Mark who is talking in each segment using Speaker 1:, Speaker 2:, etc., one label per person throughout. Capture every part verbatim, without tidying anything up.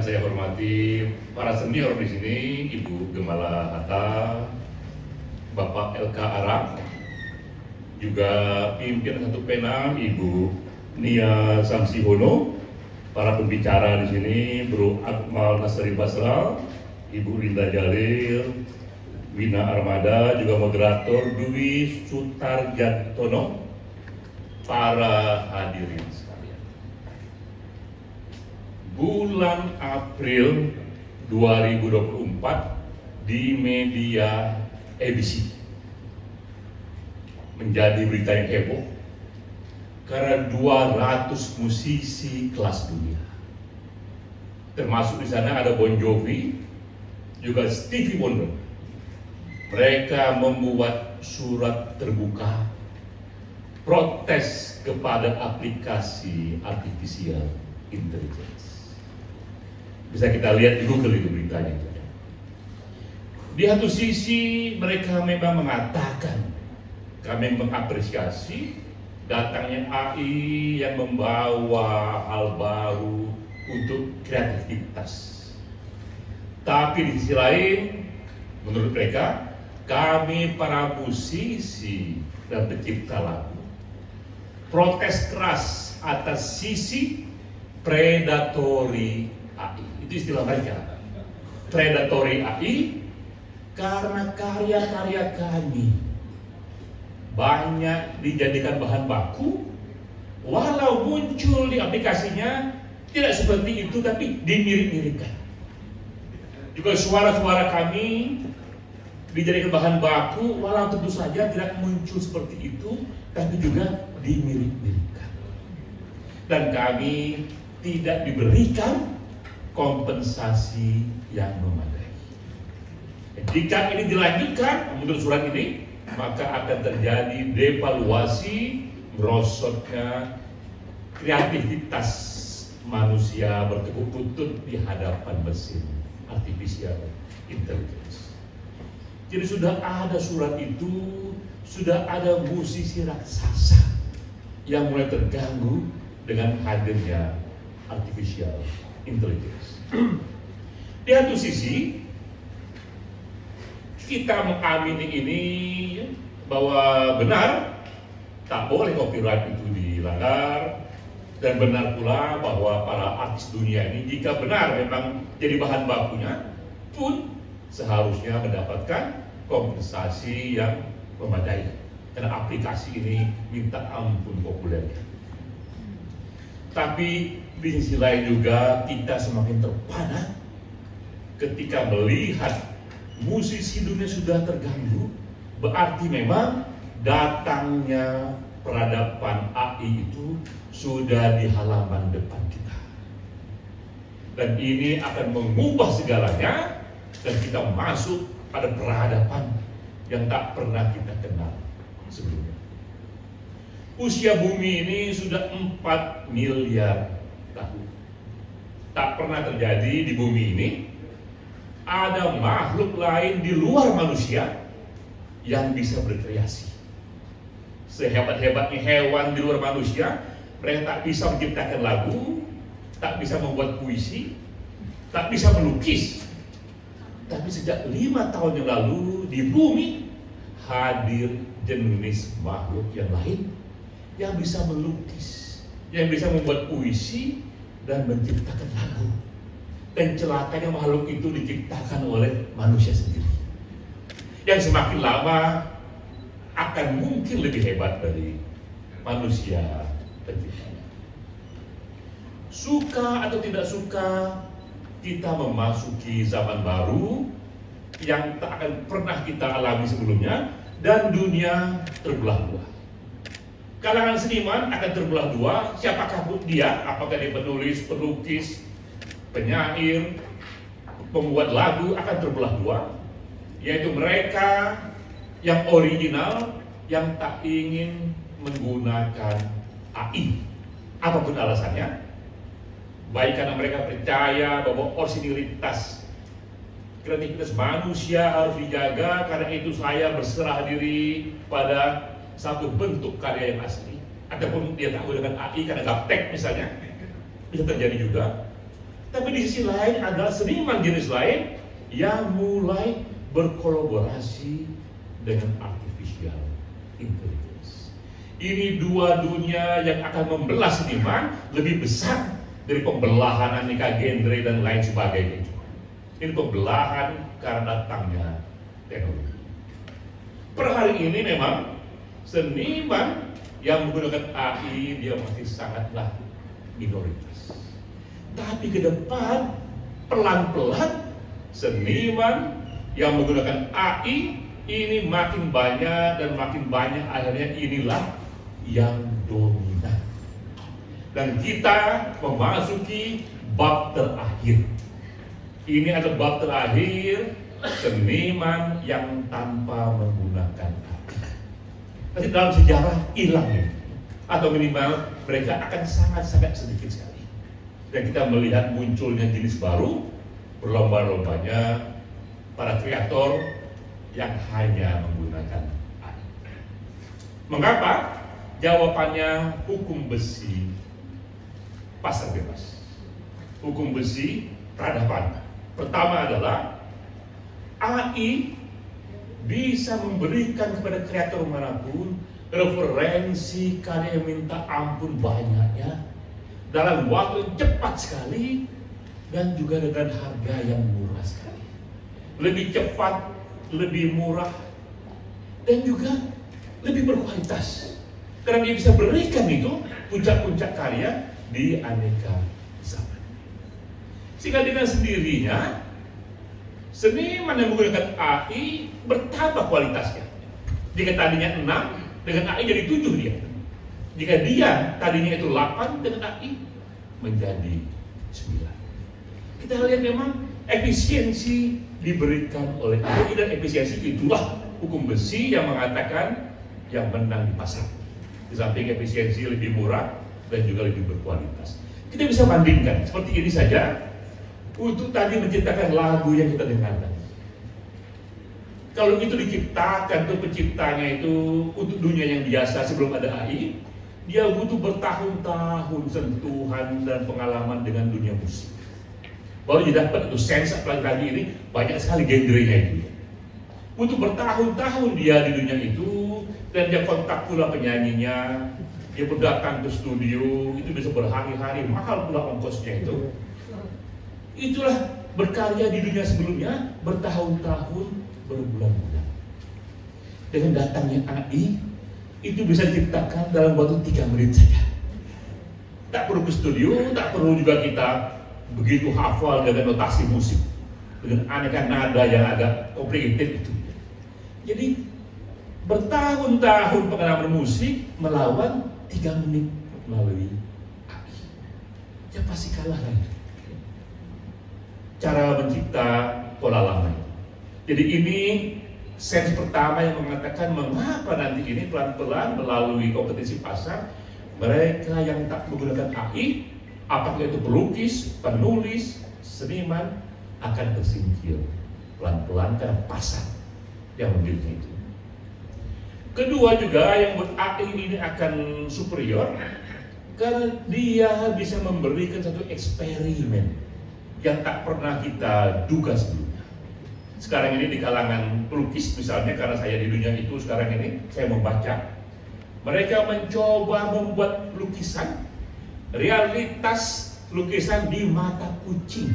Speaker 1: saya hormati para senior di sini, Ibu Gemala Hatta, Bapak L K Arak, juga pimpinan satu Penang, Ibu Nia Samsihono, para pembicara di sini, Bro Akmal Nasri Basra, Ibu Linda Jalil, Wina Armada, juga moderator Dwi Sutarjantono, para hadirin sekalian. Bulan April dua ribu dua puluh empat di media A B C menjadi berita yang heboh karena dua ratus musisi kelas dunia, termasuk di sana ada Bon Jovi, juga Stevie Wonder. Mereka membuat surat terbuka protes kepada aplikasi artificial intelligence. Bisa kita lihat di Google itu beritanya. Di satu sisi mereka memang mengatakan kami mengapresiasi datangnya A I yang membawa hal baru untuk kreativitas. Tapi di sisi lain, menurut mereka, kami para musisi dan pencipta lagu protes keras atas sisi predatory A I. Itu istilah mereka, predatory A I, karena karya-karya kami banyak dijadikan bahan baku, walau muncul di aplikasinya tidak seperti itu, tapi dimirip-miripkan. Juga suara-suara kami dijadikan bahan baku, walau tentu saja tidak muncul seperti itu, tapi juga dimirip-miripkan. Dan kami tidak diberikan kompensasi yang memadai. Jika ini dilanjutkan menurut surat ini, maka akan terjadi devaluasi, merosotnya kreativitas manusia bertekuk lutut di hadapan mesin artificial intelligence. Jadi sudah ada surat itu, sudah ada musisi raksasa yang mulai terganggu dengan hadirnya artificial intelligence. Di satu sisi, kita mengamini ini bahwa benar tak boleh copyright itu dilanggar, dan benar pula bahwa para artis dunia ini jika benar memang jadi bahan bakunya pun seharusnya mendapatkan kompensasi yang memadai, karena aplikasi ini minta ampun populernya. Tapi di sisi lain juga kita semakin terpana ketika melihat musisi dunia sudah terganggu, berarti memang datangnya peradaban A I itu sudah di halaman depan kita. Dan ini akan mengubah segalanya, dan kita masuk pada peradaban yang tak pernah kita kenal sebelumnya. Usia bumi ini sudah empat miliar tahun. Tak pernah terjadi di bumi ini ada makhluk lain di luar manusia yang bisa berkreasi. Sehebat-hebatnya hewan di luar manusia, mereka tak bisa menciptakan lagu, tak bisa membuat puisi, tak bisa melukis. Tapi sejak lima tahun yang lalu di bumi hadir jenis makhluk yang lain yang bisa melukis, yang bisa membuat puisi dan menciptakan lagu. Dan celakanya makhluk itu diciptakan oleh manusia sendiri, yang semakin lama akan mungkin lebih hebat dari manusia penciptanya. Suka atau tidak suka, kita memasuki zaman baru yang tak akan pernah kita alami sebelumnya, dan dunia terbelah dua. Kalangan seniman akan terbelah dua, siapakah dia, apakah dia penulis, pelukis, penyair, pembuat lagu, akan terbelah dua, yaitu mereka yang original, yang tak ingin menggunakan A I apapun alasannya, baik karena mereka percaya bahwa originalitas kreativitas manusia harus dijaga, karena itu saya berserah diri pada satu bentuk karya yang asli, ataupun dia tahu dengan A I karena gaptek misalnya, bisa terjadi juga. Tapi di sisi lain ada seniman jenis lain yang mulai berkolaborasi dengan artificial intelligence. Ini dua dunia yang akan membelah seniman lebih besar dari pembelahan aneka genre dan lain sebagainya. Ini pembelahan karena datangnya teknologi. Per hari ini memang seniman yang menggunakan A I dia masih sangatlah minoritas. Tapi ke depan pelan-pelan seniman yang menggunakan A I ini makin banyak dan makin banyak, akhirnya inilah yang dominan. Dan kita memasuki bab terakhir. Ini adalah bab terakhir seniman yang tanpa menggunakan A I. Nanti dalam sejarah hilang ini, atau minimal mereka akan sangat-sangat sedikit sekali. Dan kita melihat munculnya jenis baru, berlomba-lombanya para kreator yang hanya menggunakan A I. Mengapa? Jawabannya hukum besi pasar bebas. Hukum besi peradaban. Pertama adalah A I bisa memberikan kepada kreator manapun referensi karya yang minta ampun banyaknya dalam waktu yang cepat sekali dan juga dengan harga yang murah sekali. Lebih cepat, lebih murah, dan juga lebih berkualitas. Karena dia bisa berikan itu puncak-puncak karya di aneka zaman. Sehingga dengan sendirinya seniman yang menggunakan A I bertambah kualitasnya. Jika tadinya enam, dengan A I jadi tujuh dia. Jika dia tadinya itu delapan, dengan A I menjadi sembilan. Kita lihat memang efisiensi diberikan oleh A I, dan efisiensi itulah hukum besi yang mengatakan yang menang di pasar. Di samping efisiensi lebih murah dan juga lebih berkualitas. Kita bisa bandingkan seperti ini saja. Untuk tadi menciptakan lagu yang kita dengarkan, kalau itu diciptakan tuh penciptanya itu untuk dunia yang biasa sebelum ada A I, dia butuh bertahun-tahun sentuhan dan pengalaman dengan dunia musik. Baru dia dapat itu sense, apalagi lagi ini banyak sekali genrenya itu. Butuh bertahun-tahun dia di dunia itu, dan dia kontak pula penyanyinya, dia berdatang ke studio, itu bisa berhari-hari, mahal pula ongkosnya itu. Itulah berkarya di dunia sebelumnya bertahun-tahun, berbulan-bulan. Dengan datangnya A I, itu bisa diciptakan dalam waktu tiga menit saja. Tak perlu ke studio, tak perlu juga kita begitu hafal dengan notasi musik, dengan aneka nada yang agak complicated itu. Jadi bertahun-tahun pengalaman musik melawan tiga menit melalui A I. Ya pasti kalah kan? Cara mencipta pola lama. Jadi ini sense pertama yang mengatakan mengapa nanti ini pelan-pelan melalui kompetisi pasar mereka yang tak menggunakan A I, apakah itu pelukis, penulis, seniman, akan tersingkir pelan-pelan karena pasar yang memiliki itu. Kedua juga yang buat A I ini akan superior karena dia bisa memberikan satu eksperimen yang tak pernah kita duga sebelumnya. Sekarang ini di kalangan pelukis misalnya, karena saya di dunia itu sekarang ini, saya membaca. Mereka mencoba membuat lukisan, realitas lukisan di mata kucing.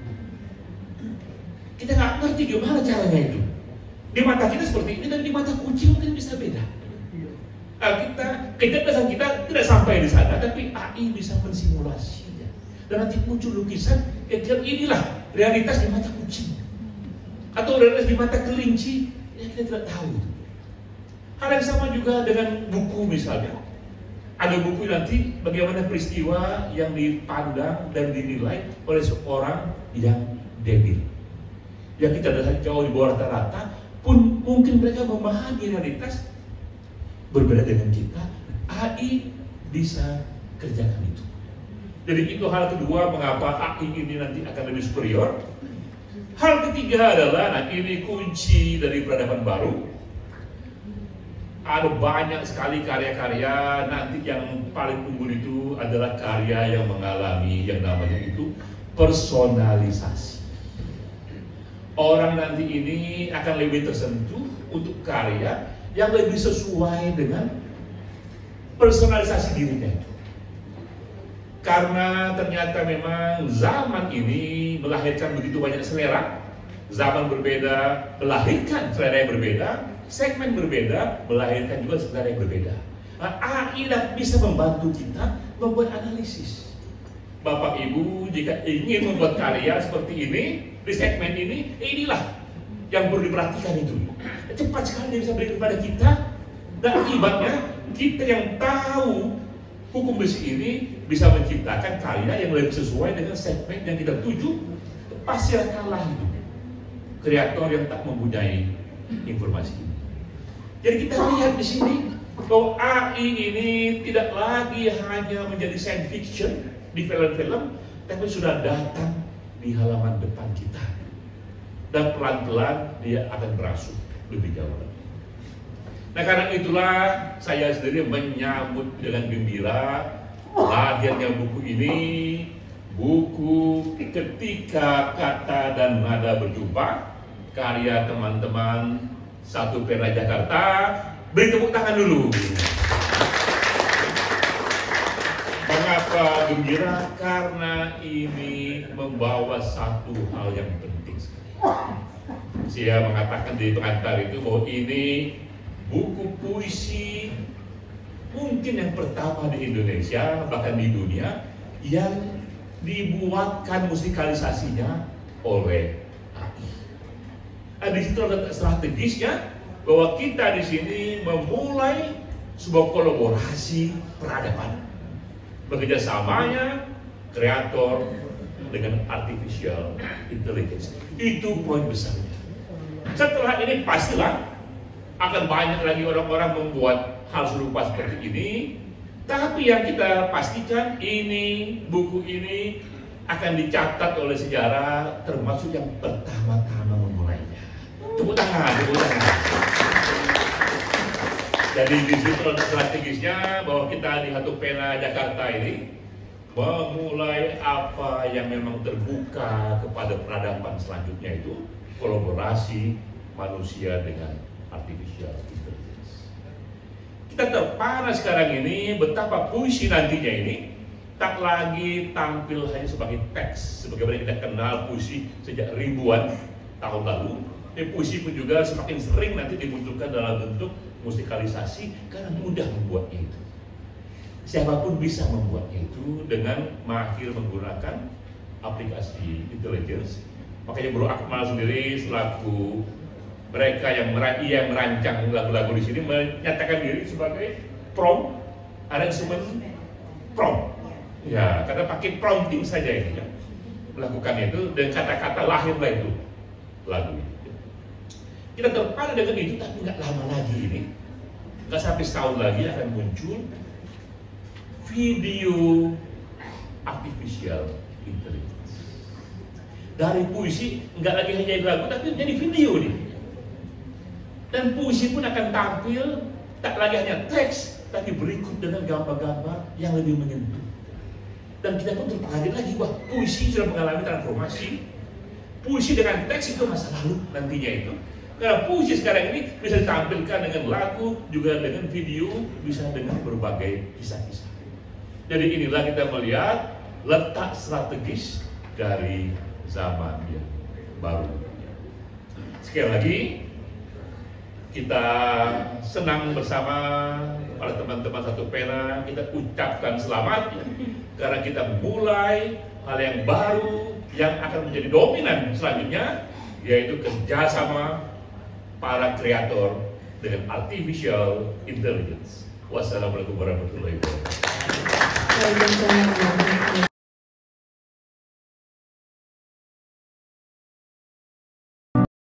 Speaker 1: Kita nggak ngerti gimana caranya itu. Di mata kita seperti ini, dan di mata kucing mungkin bisa beda. Nah, kita, kecerdasan kita tidak sampai di sana, tapi A I bisa mensimulasinya. Dan nanti muncul lukisan, kira-kira inilah realitas di mata kucing, atau realitas di mata kelinci, ya kita tidak tahu. Hal yang sama juga dengan buku misalnya. Ada buku nanti bagaimana peristiwa yang dipandang dan dinilai oleh seorang yang debil, yang kita dasar jauh di bawah rata-rata, pun mungkin mereka memahami realitas berbeda dengan kita. A I bisa kerjakan itu. Jadi itu hal kedua mengapa A I ini nanti akan lebih superior. Hal ketiga adalah, nah ini kunci dari peradaban baru. Ada banyak sekali karya-karya, nanti yang paling unggul itu adalah karya yang mengalami yang namanya itu personalisasi. Orang nanti ini akan lebih tersentuh untuk karya yang lebih sesuai dengan personalisasi dirinya itu. Karena ternyata memang zaman ini melahirkan begitu banyak selera, zaman berbeda melahirkan selera yang berbeda, segmen berbeda melahirkan juga selera yang berbeda. Nah, A I bisa membantu kita membuat analisis. Bapak Ibu jika ingin membuat karya seperti ini di segmen ini, inilah yang perlu diperhatikan itu. Cepat sekali dia bisa berikan kepada kita, dan akibatnya kita yang tahu hukum besi ini bisa menciptakan karya yang lebih sesuai dengan segmen yang kita tuju. Pasti akan kalah itu kreator yang tak mempunyai informasi ini. Jadi kita lihat di sini bahwa A I ini tidak lagi hanya menjadi science fiction di film-film, tapi sudah datang di halaman depan kita, dan pelan-pelan dia akan berasuk lebih jauh lagi. Nah, karena itulah saya sendiri menyambut dengan gembira lahirnya buku ini, buku Ketika Kata dan Nada Berjumpa, karya teman-teman Satu Pena Jakarta. Beri tepuk tangan dulu. Mengapa gembira? Karena ini membawa satu hal yang penting sekali. Saya mengatakan di pengantar itu bahwa ini buku puisi mungkin yang pertama di Indonesia, bahkan di dunia, yang dibuatkan musikalisasinya oleh A I. Nah, di situ ada strategisnya bahwa kita di sini memulai sebuah kolaborasi peradaban, bekerjasamanya kreator dengan artificial intelligence. Itu poin besarnya. Setelah ini pastilah akan banyak lagi orang-orang membuat hal serupa seperti ini, tapi yang kita pastikan ini, buku ini akan dicatat oleh sejarah, termasuk yang pertama-tama memulainya. Tepuk tangan, tepuk tangan. Jadi di situ strategisnya bahwa kita di Satu Pena Jakarta ini memulai apa yang memang terbuka kepada peradaban selanjutnya, itu kolaborasi manusia dengan artificial intelligence. Kita terpana sekarang ini betapa puisi nantinya ini tak lagi tampil hanya sebagai teks, sebagaimana kita kenal puisi sejak ribuan tahun lalu. Dan puisi pun juga semakin sering nanti dimunculkan dalam bentuk musikalisasi karena mudah membuatnya itu. Siapapun bisa membuatnya itu dengan mahir menggunakan aplikasi intelligence. Makanya Bro Akmal sendiri selaku mereka yang merancang, yang merancang lagu-lagu di sini menyatakan diri sebagai prompt arrangement prompt. Ya, karena pakai prompting saja ini ya, melakukan itu dan kata-kata lahirlah itu lagu itu. Kita terpana dengan itu, tapi nggak lama lagi ini, nggak sampai setahun lagi akan muncul video artificial intelligence. Dari puisi nggak lagi hanya lagu, tapi menjadi video nih. Dan puisi pun akan tampil tak lagi hanya teks, tapi berikut dengan gambar-gambar yang lebih menyentuh. Dan kita pun terkaget lagi bahwa puisi sudah mengalami transformasi. Puisi dengan teks itu masa lalu nantinya itu. Karena puisi sekarang ini bisa ditampilkan dengan lagu, juga dengan video, bisa dengan berbagai kisah-kisah. Jadi inilah kita melihat letak strategis dari zaman yang baru. Sekali lagi, kita senang bersama para teman-teman Satu Pena. Kita ucapkan selamat karena kita mulai hal yang baru yang akan menjadi dominan selanjutnya, yaitu kerjasama para kreator dengan artificial intelligence. Wassalamualaikum warahmatullahi wabarakatuh.